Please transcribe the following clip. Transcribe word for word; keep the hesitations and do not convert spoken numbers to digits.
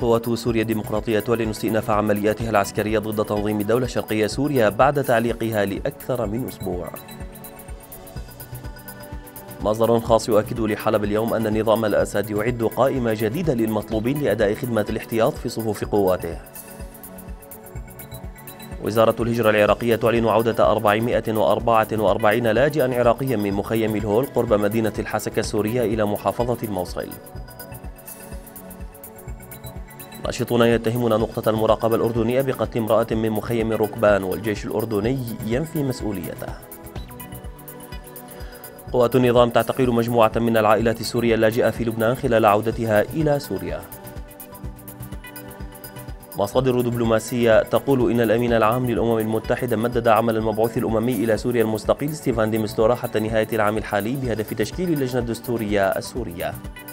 قوات سوريا الديمقراطية تعلن استئناف عملياتها العسكرية ضد تنظيم الدولة الشرقية سوريا بعد تعليقها لأكثر من أسبوع. مصدر خاص يؤكد لحلب اليوم أن نظام الأسد يعد قائمة جديدة للمطلوبين لأداء خدمة الاحتياط في صفوف قواته. وزارة الهجرة العراقية تعلن عودة أربعمائة وأربعة وأربعين لاجئا عراقيا من مخيم الهول قرب مدينة الحسكة السورية إلى محافظة الموصل. ناشطون يتهمون نقطة المراقبة الأردنية بقتل امرأة من مخيم الركبان، والجيش الأردني ينفي مسؤوليته. قوات النظام تعتقل مجموعة من العائلات السورية اللاجئة في لبنان خلال عودتها إلى سوريا. مصادر دبلوماسية تقول إن الأمين العام للأمم المتحدة مدد عمل المبعوث الأممي إلى سوريا المستقيل ستيفان دي مستورا حتى نهاية العام الحالي بهدف تشكيل اللجنة الدستورية السورية.